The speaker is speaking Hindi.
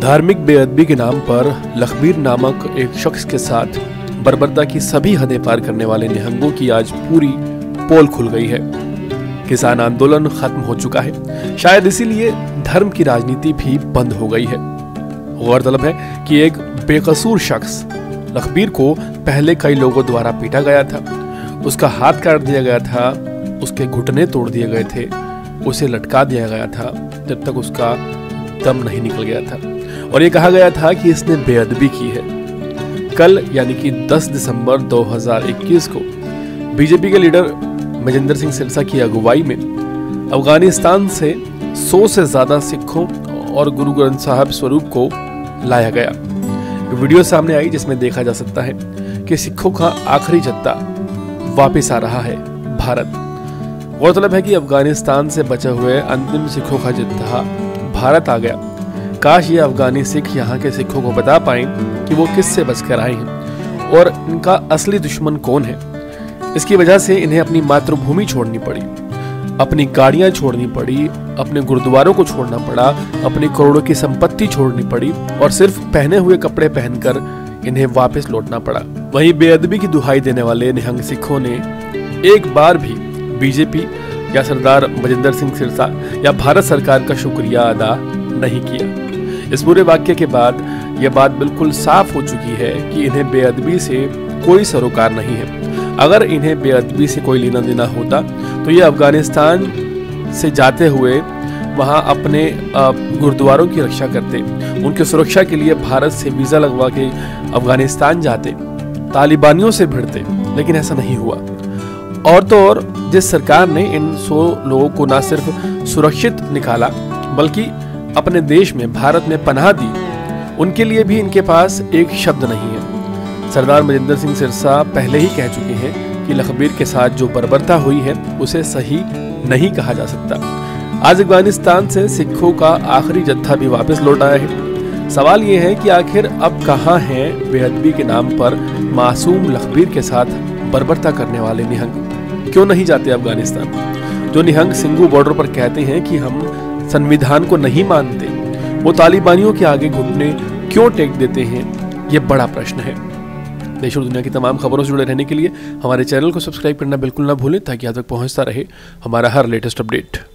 धार्मिक बेअदबी के नाम पर लखबीर नामक एक शख्स के साथ बर्बरता की सभी हदें पार करने वाले निहंगों की आज पूरी पोल खुल गई है। किसान आंदोलन खत्म हो चुका है, शायद इसीलिए धर्म की राजनीति भी बंद हो गई है। गौरतलब है कि एक बेकसूर शख्स लखबीर को पहले कई लोगों द्वारा पीटा गया था, उसका हाथ काट दिया गया था, उसके घुटने तोड़ दिए गए थे, उसे लटका दिया गया था जब तक उसका दम नहीं निकल गया था और ये कहा गया था कि इसने बेअदबी की है। कल यानी कि 10 दिसंबर 2021 को बीजेपी के लीडर मजिंदर सिंह सिरसा की अगुवाई में अफगानिस्तान से 100 से ज्यादा सिखों और गुरु ग्रंथ साहब स्वरूप को लाया गया। वीडियो सामने आई जिसमें देखा जा सकता है कि सिखों का आखिरी जत्था वापस आ रहा है भारत। गौरतलब है कि अफगानिस्तान से बचे हुए अंतिम सिखों का जत्था भारत आ गया। काश ये अफगानी सिख यहाँ के सिखों को बता पाएं कि वो किससे बचकर आए हैं और इनका असली दुश्मन कौन है। इसकी वजह से इन्हें अपनी मातृभूमि छोड़नी पड़ी, अपनी गाड़ियां छोड़नी पड़ी, अपने गुरुद्वारों को छोड़ना पड़ा, अपनी करोड़ों की संपत्ति छोड़नी पड़ी और सिर्फ पहने हुए कपड़े पहनकर इन्हें वापस लौटना पड़ा। वहीं बेअदबी की दुहाई देने वाले निहंग सिखों ने एक बार भी बीजेपी या सरदार मजिंदर सिंह सिरसा या भारत सरकार का शुक्रिया अदा नहीं किया। इस पूरे वाक्य के बाद यह बात बिल्कुल साफ हो चुकी है कि इन्हें बेअदबी से कोई सरोकार नहीं है। अगर इन्हें बेअदबी से कोई लेना देना होता तो ये अफगानिस्तान से जाते हुए वहां अपने गुरुद्वारों की रक्षा करते, उनकी सुरक्षा के लिए भारत से वीजा लगवा के अफगानिस्तान जाते, तालिबानियों से भिड़ते, लेकिन ऐसा नहीं हुआ। और तो और जिस सरकार ने इन 100 लोगों को न सिर्फ सुरक्षित निकाला बल्कि अपने देश में भारत में पनाह दी, उनके लिए भी इनके पास एक शब्द नहीं है। सरदार मजिंदर सिंह सिरसा पहले ही कह चुके हैं कि लखबीर के साथ जो बर्बरता हुई है उसे सही नहीं कहा जा सकता। आज अफगानिस्तान से सिखों का आखिरी जत्था भी वापस लौट आया है। सवाल ये है कि आखिर अब कहाँ हैं बेअदबी के नाम पर मासूम लखबीर के साथ बर्बरता करने वाले निहंग? क्यों नहीं जाते अफगानिस्तान? जो निहंग सिंगू बॉर्डर पर कहते हैं कि हम संविधान को नहीं मानते, वो तालिबानियों के आगे घुटने क्यों टेक देते हैं? ये बड़ा प्रश्न है। देश और दुनिया की तमाम खबरों से जुड़े रहने के लिए हमारे चैनल को सब्सक्राइब करना बिल्कुल ना भूलें ताकि आप तक पहुंचता रहे हमारा हर लेटेस्ट अपडेट।